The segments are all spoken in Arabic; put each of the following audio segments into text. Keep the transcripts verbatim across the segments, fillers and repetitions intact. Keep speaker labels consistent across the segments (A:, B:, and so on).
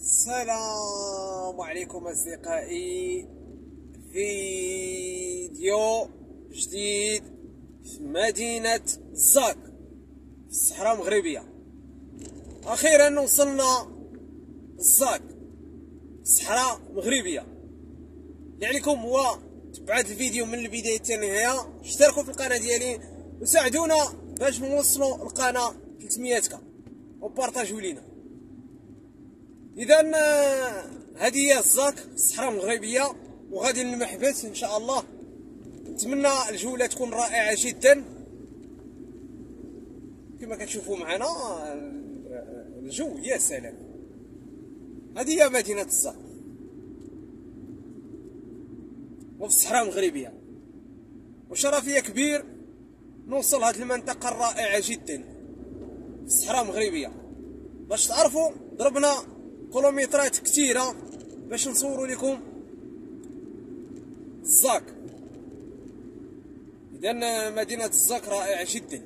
A: السلام عليكم أصدقائي. فيديو جديد في مدينة الزاك في الصحراء المغربية. أخيرا وصلنا الزاك في الصحراء المغربية. اللي عليكم هو تبعوا الفيديو من البداية حتى النهاية، اشتركوا في القناة ديالي وساعدونا باش نوصلوا القناة ثلاثمية كا وبارطاجيو لينا. اذا هذه هي الزاك الصحراء المغربيه وغادي للمحبس ان شاء الله. نتمنى الجوله تكون رائعه جدا. كما كتشوفوا معنا الجو يا سلام. هذه هي مدينه الزاك وفي الصحراء المغربيه، وشرفيه كبير نوصل هذه المنطقه الرائعه جدا في الصحراء المغربيه. باش تعرفوا ضربنا كيلومترات كثيره باش نصوروا لكم الزاك. اذا مدينه الزاك رائعه جدا،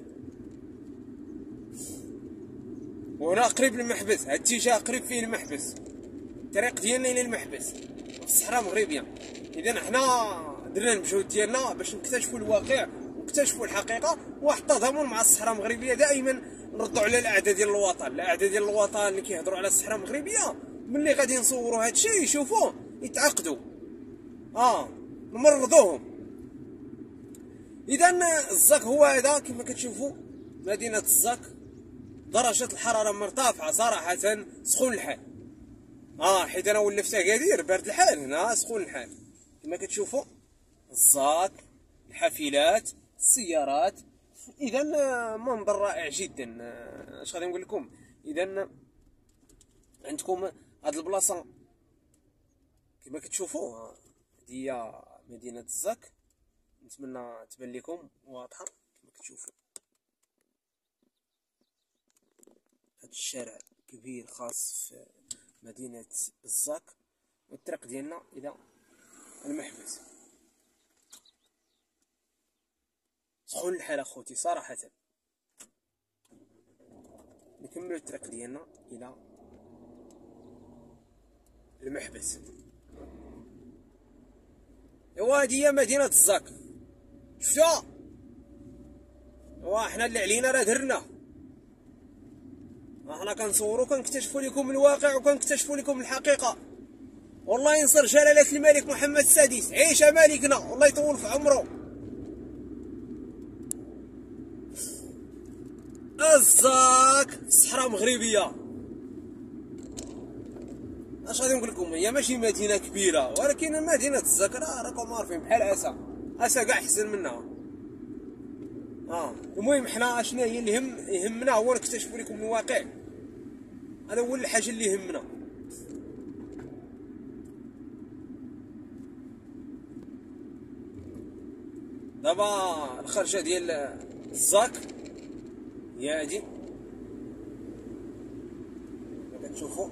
A: وهنا قريب للمحبس. هذا الاتجاه قريب فيه المحبس، الطريق ديالنا الى المحبس في الصحراء المغربيه. اذا حنا درنا المجهود ديالنا باش نكتشفوا الواقع ونكتشفوا الحقيقه، واحد التضامن مع الصحراء المغربيه. دائما نردوا على الاعداء ديال الوطن، الاعداء ديال الوطن اللي كيهضروا على الصحراء المغربيه ملي غادي نصوروا هذا الشيء يشوفوه يتعقدوا، اه نمرضوهم. اذا الزاك هو هذا كما كتشوفوا مدينه الزاك. درجه الحراره مرتفعه صراحه، سخون الحال. اه حيت انا ولفت في اكادير بارد الحال، هنا سخون الحال. كما كتشوفوا الزاك، الحافلات، السيارات. اذا منظر رائع جدا. اش غادي نقول لكم؟ اذا عندكم هاد البلاصه كما كتشوفوا، هذه هي مدينه الزاك. نتمنى تبان لكم واضحه. كما كتشوفوا هاد الشارع كبير خاص في مدينه الزاك، والطريق ديالنا الى المحبس. سخون الحال اخوتي صراحه. نكملوا الطريق ديالنا الى المحبس. ايوا هذه هي مدينه الزاك. شفتوها؟ ايوا حنا اللي علينا راه درنا. حنا كنصوروا كنكتشفوا لكم الواقع وكنكتشفوا لكم الحقيقه. والله ينصر جلاله الملك محمد السادس. عيش مالكنا والله يطول في عمره. الزاك في الصحراء المغربيه. اش غادي نقول لكم؟ هي ماشي مدينه كبيره، ولكن مدينه الزاك راه راكم عارفين بحال اسا اسا كاع احسن منها. اه المهم حنا شنو هي اللي يهم يهمنا هو نكتشفوا لكم الواقع. هذا هو الحاجه اللي يهمنا. دابا الخرجه ديال الزاك هي هادي كما كتشوفوا.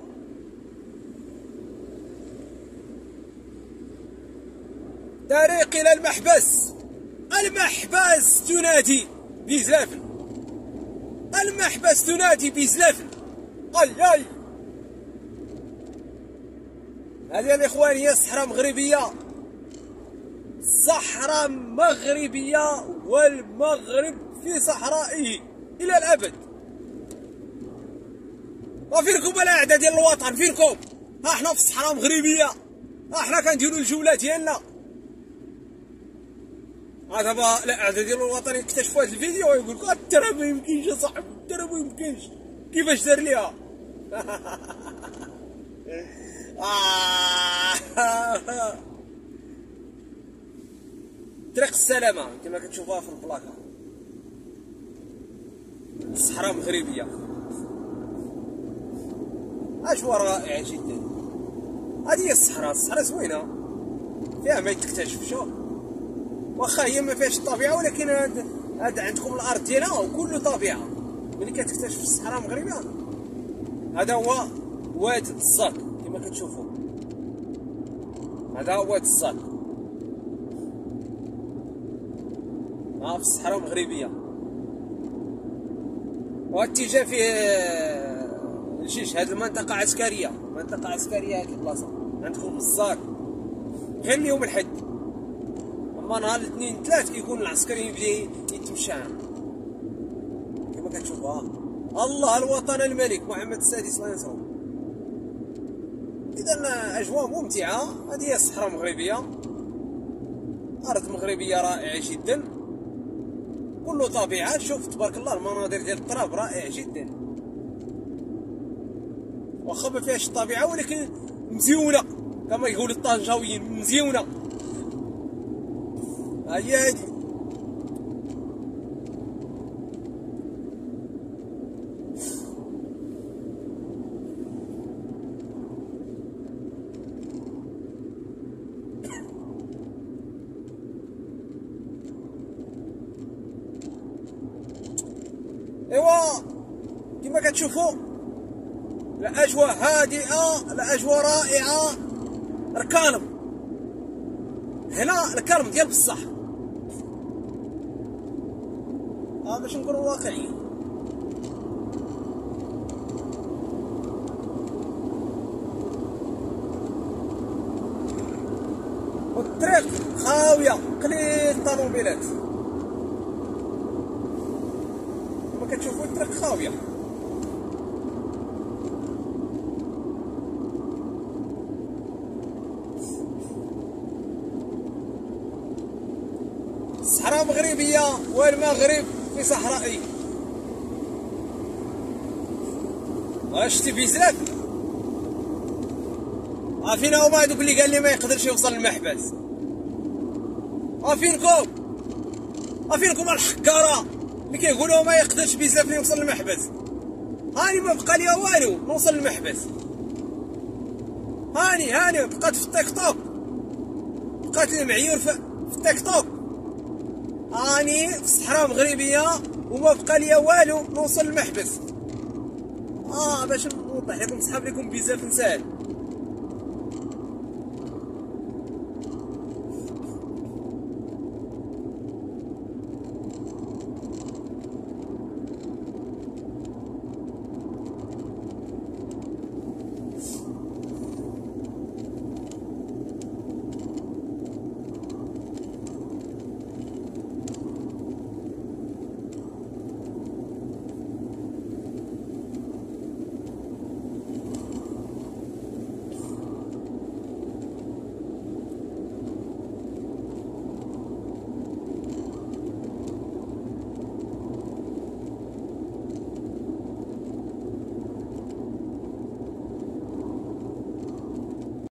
A: طريق الى المحبس. المحبس تنادي بزلافل، المحبس تنادي بزلافل. اي اي هذه الاخوان هي الصحراء المغربيه. الصحراء مغربيه والمغرب في صحرائه الى الابد. وفينكم الاعداء ديال الوطن؟ فينكم؟ ها حنا في الصحراء المغربيه، ها حنا كنديروا الجوله ديالنا. ها دابا الاعداء ديال الوطن يكتشفوا هذا الفيديو ويقول لك ترى ما يمكنش يا صاحبي، ترى ما يمكنش. كيفاش دار ليها؟ طريق السلامه كما كتشوفوها في البلاكه. الصحراء المغربيه اجواء رائعه جدا. هذه هي الصحراء. الصحراء زوينه فيها ما يتكتشف. شوف واخا هي ما فيهاش الطبيعه، ولكن هاد هاد عندكم الارض ديالها وكله طبيعه. ملي كتكتشف الصحراء المغربيه هذا هو واد الزاك كما كتشوفوا. هذا هو واد الزاك ها في الصحراء المغربيه. واتجاه فيه الجيش كاينش، هاد المنطقة عسكرية، منطقة عسكرية هاد البلاصة، عندكم مزار غير اليوم الحد، اما نهار الاثنين ثلاث كيكون العسكري يبدا يتمشى كما كتشوفوا. الله الوطن الملك محمد السادس الله ينصرو. اذا اجواء ممتعة، هذه هي الصحراء المغربية، ارض مغربية رائعة جدا، كله طبيعة. شوف تبارك الله المناظر ديال التراب رائع جدا، واخا ما فيهاش الطبيعة ولكن مزيونة كما يقول الطنجاويين، مزيونة. هي هادي ايوا كما كتشوفوا الاجواء هادئه، الاجواء رائعه. الكالم هنا، الكالم ديال بصح، اه باش نكونوا واقعيين. والطريق خاويه، قليل الطوموبيلات كما كتشوفوا، الطريق خاويه. الصحراء مغربية والمغرب في صحرائي. شتي بزاف، عارفين هما هادوك اللي قال لي ما يقدرش يوصل للمحبس، عارفينكم عارفينكم الحكارة اللي كيقولوا ما يقدرش بزاف يوصل للمحبس. هاني ما بقى ليا والو نوصل للمحبس، هاني هاني بقات في التيك توك، بقات المعيور في التيك توك، هاني في الصحراء المغربية وما بقى ليا والو نوصل للمحبس. اه باش نوضح لكم، نسحب لكم بزاف نسال.